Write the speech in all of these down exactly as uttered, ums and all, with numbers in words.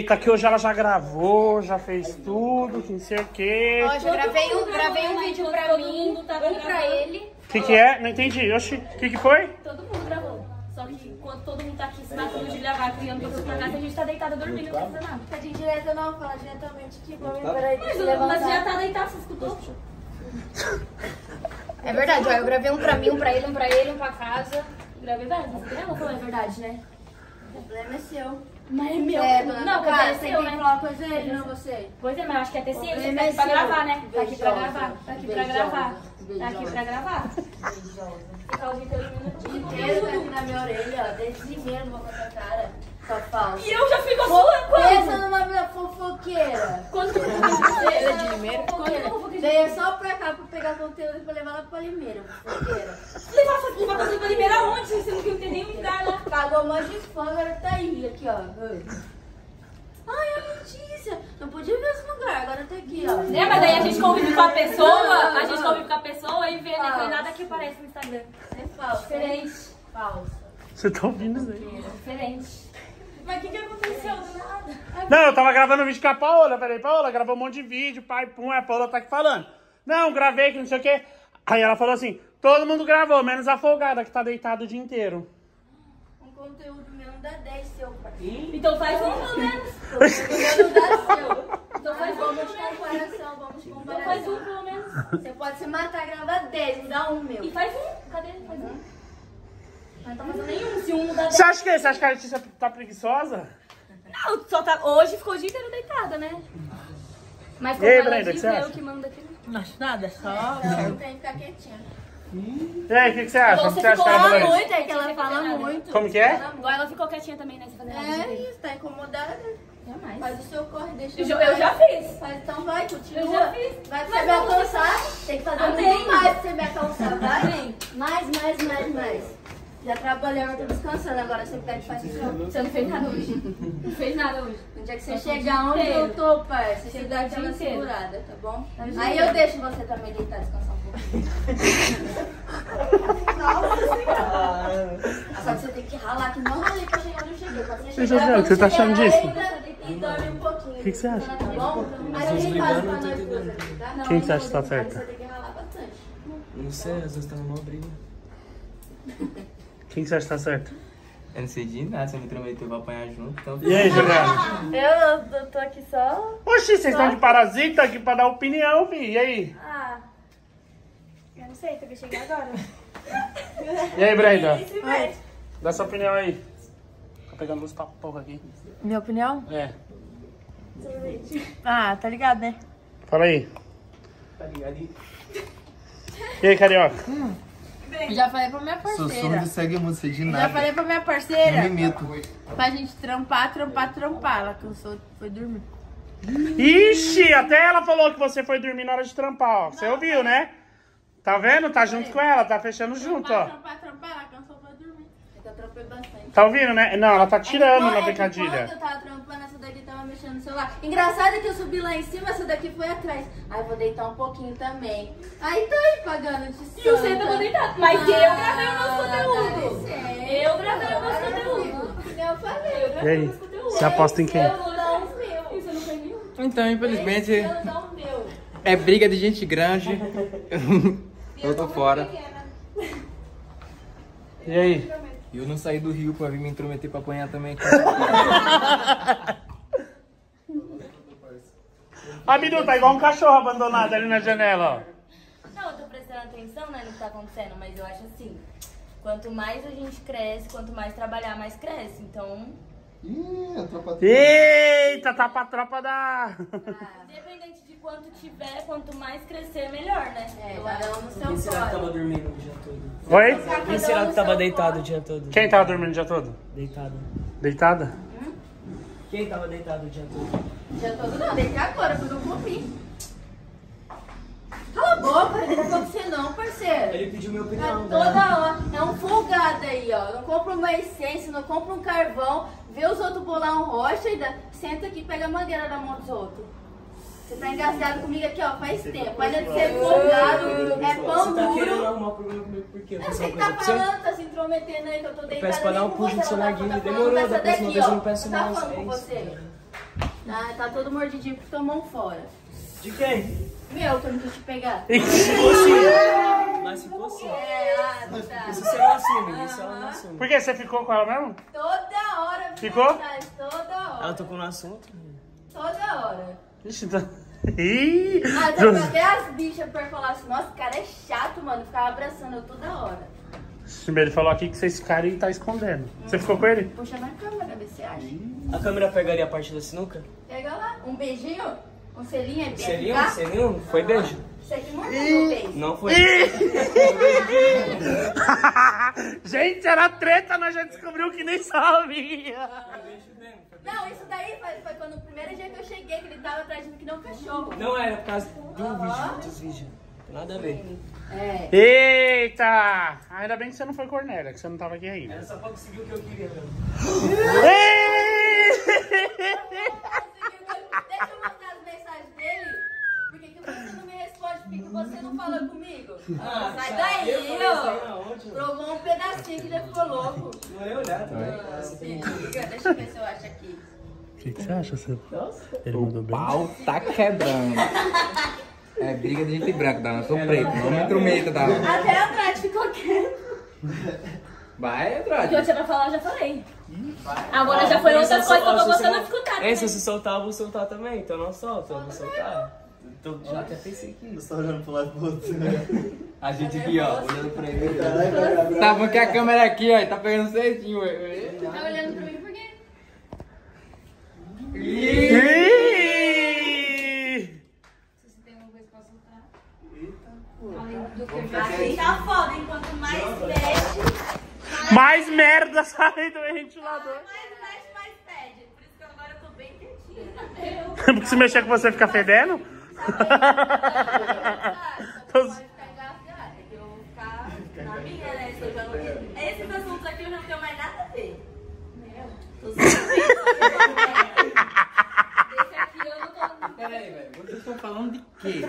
Eita, que hoje ela já gravou, já fez tudo, que não sei o quê. Ó, já gravei um, gravei um vídeo pra mim, um pra ele. O que que é? Não entendi. Oxi, o que que foi? Todo mundo gravou. Só que quando todo mundo tá aqui se matando de gravar, criando coisa pra casa, a gente tá deitada dormindo, não tá nada. Tá de direto não, fala diretamente aqui pra mim, peraí, deixa eu Mas, levantar. mas já tá deitado, você escutou? É verdade, ó, eu gravei um pra mim, um pra ele, um pra ele, um pra casa. Gravei vários, você ela falou, é verdade, né? O problema é seu. Mas é meu. É, dona não, cara, é você seu, tem que né? falar uma coisa ele, não você. Pois é, mas acho que até ciência, problema tá é aqui pra seu. gravar, né? Tá aqui pra Invejosa. gravar, tá aqui pra gravar. Tá aqui pra gravar. Ficar o dia inteiro O dia inteiro tá aqui na minha orelha, ó, desde primeiro não vou com essa cara, sua falsa. E eu já fico a sua quando? Pensa numa minha fofoqueira. Quando que eu vou fazer? Ela de Limeira? Veio só pra cá pra pegar conteúdo e pra levar lá pra Limeira, fofoqueira. Levar levar coisa pra Limeira aonde? Você não tem nenhum lugar lá. Pagou um monte de fã, agora tá aí, aqui, ó. Ai, a notícia. Não podia ver esse lugar, agora tá aqui, ó. É, mas daí a gente convive com a pessoa, a gente convive com a pessoa e vê, né? Não é nada que aparece no Instagram. É falso. Diferente. Falso. Você tá ouvindo isso aí? Diferente. Mas o que que aconteceu do nada? Não, eu tava gravando um vídeo com a Paola. Peraí, Paola, gravou um monte de vídeo, pai, pum, a Paola tá aqui falando. Não, gravei que não sei o quê. Aí ela falou assim, todo mundo gravou, menos a folgada que tá deitada o dia inteiro. Um conteúdo meu não dá dez seu, parceiro. Então faz um pelo menos. O meu não dá seu. Então faz um, Vamos de comparação, vamos de então comparação. faz um pelo menos. Você pode se matar e gravar dez, me dá um meu. E faz um. Cadê? Faz um. Mas não tá fazendo nenhum. Se um não dá dez. Você acha que, você acha que a Letícia tá preguiçosa? Não, só tá. Hoje ficou o dia inteiro deitada, né? Mas E aí, como ela Brenda, o que diz, você é eu acha? que mando aqui. Não acho nada, é só. Não, tem que ficar quietinha. E aí, o que, que você acha? O que Você você acha que ficou ela lá falou isso? Muito, é que ela fala muito. Como que é? Igual ela ficou quietinha também, né? Você fazendo nada É direito. isso, tá incomodada. Jamais. Faz o seu corre, deixa Eu já, eu já fiz. Faz, então vai, continua. Eu já fiz. Vai pra Mas você me não, alcançar. Tem que fazer Amém. muito mais pra você me alcançar, vai? Mais, mais, mais, mais. Já trabalhei, eu tô descansando agora. Você pede faz isso. Você não fez nada hoje. Não fez nada hoje. No dia que você Passou o chegar dia onde inteiro. eu tô, pai, você Você se dá dá o dia aquela inteiro. segurada, tá bom? Dá o dia Aí inteiro. eu deixo você também deitar, descansar um pouquinho. Só que você tem que ralar, que não ralei pra chegar onde eu cheguei. Quando você Você chegar, já viu? quando Você tá chegar, achando disso? deita E dorme um pouquinho. O que que você acha? Tá bom? Mas a gente faz pra nós duas aqui, tá? Não, Quem que você acha não, que tá mas certa? Você tem que ralar bastante. Não sei, às vezes tá numa briga. Quem que você acha que tá certo? Eu não sei de nada, você me prometeu pra apanhar junto, então... E aí, Juliana? Eu, eu tô aqui só... Oxi, vocês estão de parasita aqui pra dar opinião, fi. E aí? Ah. Eu não sei, tem que chegar agora. E aí, Brenda? Oi. Dá sua opinião aí. Tá pegando luz pra porra aqui. Minha opinião? É. Ah, tá ligado, né? Fala aí. Tá ligado aí? E aí, Carioca? Já falei pra minha Sou parceira. surdo e segue muito, sei de Já nada. falei pra minha Não parceira. me imito. Pra gente trampar, trampar, trampar. Ela cansou, foi dormir. Ixi, até ela falou que você foi dormir na hora de trampar, ó. Você ouviu, né? Tá vendo? Tá junto com ela, tá fechando junto, ó. Trampar, trampar, ela cansou, foi dormir. É que eu trampei bastante. Tá ouvindo, né? Não, ela tá tirando É na que picadilha. Quando eu tava trampando, essa daqui tava mexendo no celular. Engraçado é que eu subi lá em cima, essa daqui foi atrás. Aí vou deitar um pouquinho também. Aí tá aí pagando de E você santa. tava deitado. Mas eu gravei o nosso Ah, conteúdo. dá licença. Eu gravei o nosso conteúdo. Eu falei. Eu E gravei o aí? nosso conteúdo. Você aposta em quem? Eu vou dar os meus. E você não fez nenhum? Então, infelizmente, Eu dou o meu. é briga de gente grande. Eu tô fora. E aí? E eu não saí do Rio pra vir me intrometer pra apanhar também. A Bidu tá igual um cachorro abandonado ali na janela, ó. Não, eu tô prestando atenção, né, no que tá acontecendo, mas eu acho assim, quanto mais a gente cresce, quanto mais trabalhar, mais cresce. Então, Ih, a tropa Eita, tá pra tropa da... independente de quanto tiver, quanto mais crescer, melhor, né? É, Eu cada acho. um no Quem seu será que tava corre. dormindo o dia todo? Oi? Quem será que tava deitado o dia todo? Quem tava dormindo o dia todo? Deitado. Deitada? Quem tava deitado o dia todo? Já tô não, deitei agora, quando eu comi. Cala a boca, não tá com você não, parceiro. Ele pediu minha É opinião. né? toda hora, é um folgado aí, ó. Não compra uma essência, não compra um carvão, vê os outros bolar um rocha e dá, senta aqui e pega a mangueira da mão dos outros. Você tá engasgado comigo aqui, ó, faz tempo. Ainda de ser folgado, é pão Você tá querendo duro. arrumar problema comigo por quê? Eu Eu faço sei uma que coisa tá pra você? falando, tá se intrometendo aí que eu tô deitada. peço pra dar nem um com pulo você, no seu não tá narguilé. falando Demorou, dessa da próxima daqui, vez eu ó. não peço Tá mais, falando é com isso. você. Tá, tá todo mordidinho porque tomou um fora. De quem? Meu, que eu não quis te pegar. Se fosse. Mas se fosse. É, ah, tá. Isso você não assume, isso ela não assume. Por que? Você ficou com ela mesmo? Toda hora. Ficou? Atrás, toda hora. Ela tocou no assunto? Toda hora. Ixi, então... Ih! Ah, então, até as bichas por falar assim, nossa, o cara é chato, mano. Ficava abraçando eu toda hora. Ele falou aqui que vocês ficaram e tá escondendo. Você ficou com ele? Puxa na câmera, vê se você acha. A câmera pegaria a parte da sinuca? Pega lá, um beijinho, um selinho aí, Selinho? tá? Selinho? Foi beijo? Você que mandou meu beijo. Não foi. Gente, era treta, nós já descobriu que nem sabia. Não, isso daí foi, foi quando o primeiro dia que eu cheguei, que ele tava atrás de mim que não cachorro. Não era por causa de um vídeo, dos vídeos. Tem nada a ver. É. Eita! Ainda bem que você não foi Cornélia, que você não tava aqui ainda. Era só pra conseguir o que eu queria mesmo. Deixa eu mostrar as mensagens dele. Por que que você não me responde? Por que que você não fala comigo? Ah, sai daí, ó. Provou um pedacinho que já ficou louco. Não é olhar, Ah, se liga, deixa eu ver se eu acho aqui. O que, que você acha, você? Ele mandou bem? Pau tá quebrando. É briga de gente branca, Dana. Eu sou preto. Não me intrometa, Dana. Até a Andrade ficou quieto. Vai, O que eu Andrade. tinha pra falar, eu já falei. Agora já foi outra coisa que eu tô gostando de escutar. É, se eu se soltar, eu vou soltar também. Então não solto, eu vou soltar. Tô, já até pensei aqui. Você tá olhando pro lado pro outro. A gente aqui, ó, olhando pra ele. Tá bom que a câmera aqui, ó, tá pegando certinho, ué. Tá olhando pra mim por quê? Ih! Você tem alguma coisa pra soltar? Além do que eu já sei. Tá foda, enquanto mais mexe, Mais merda sai do ventilador. mais mexe, mais pede. Por isso que agora eu tô bem quietinha. Porque se mexer com você fica fedendo? Só pode ficar engasgada, que eu vou ficar na minha, né? Se eu já não... Esses assuntos aqui eu não tenho mais nada a ver. Meu, tô suspeita. Esse aqui eu não tô... Peraí, velho, vocês estão falando de quê?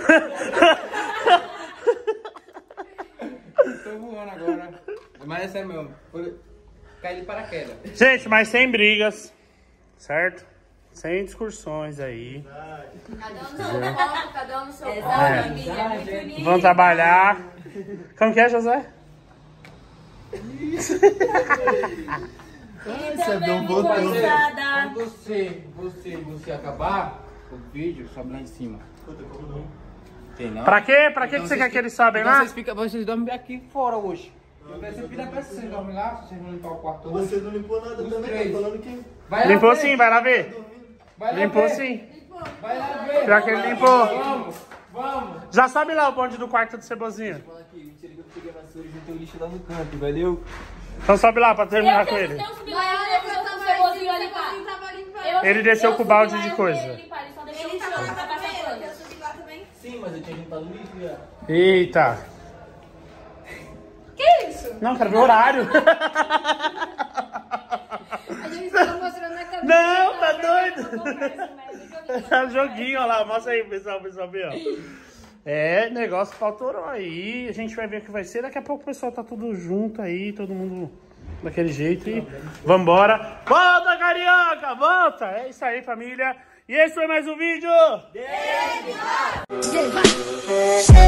Tô voando agora. Mas é sério mesmo, foi cair de paraquedas. Gente, mas sem brigas, certo? Sem discussões aí. Cada um no seu ponto, cada um no seu ponto. É. Família, é muito unida. Vão trabalhar. Como que é, José? Você abriu um botão. Quando você, você, você acabar o vídeo, sobe lá em cima. Tem não? Pra quê? Pra que, Então que você vocês quer que eles sabem Então lá? vocês, ficam, vocês dormem aqui fora hoje. Eu quero pedir pra vocês dormem lá, se vocês não limpar o quarto hoje. Você não limpou nada Os também, três. tá falando que... Vai lá Limpou ver. sim, vai lá ver. Vai lá Limpou ver. sim. Vai lá ver. Pior que ele limpou. Vamos, vamos. Já sabe lá o bonde do quarto do Cebozinha. Fala aqui, mentira que eu peguei a vassoura e juntei o lixo lá no canto, valeu? Então sobe lá pra terminar com Eu ele. subi lá e eu deixei o cebolinho ali limpar. Eu- Ele desceu eu com o subi balde lá de e eu coisa. vi ele limpar, ele só deixou o chão pra passar pano. Sim, mas eu tinha juntado o lixo já. Eita. Que isso? Não, quero ver o horário. A gente tava mostrando na câmera. Não, tá doido? Conversa, mas Tá um joguinho, ó lá. Mostra aí, pessoal, pessoal ver, ó. É, negócio faturou aí. A gente vai ver o que vai ser. Daqui a pouco o pessoal tá tudo junto aí, todo mundo daquele jeito. E vambora. Volta, Carioca! Volta! É isso aí, família. E esse foi mais um vídeo.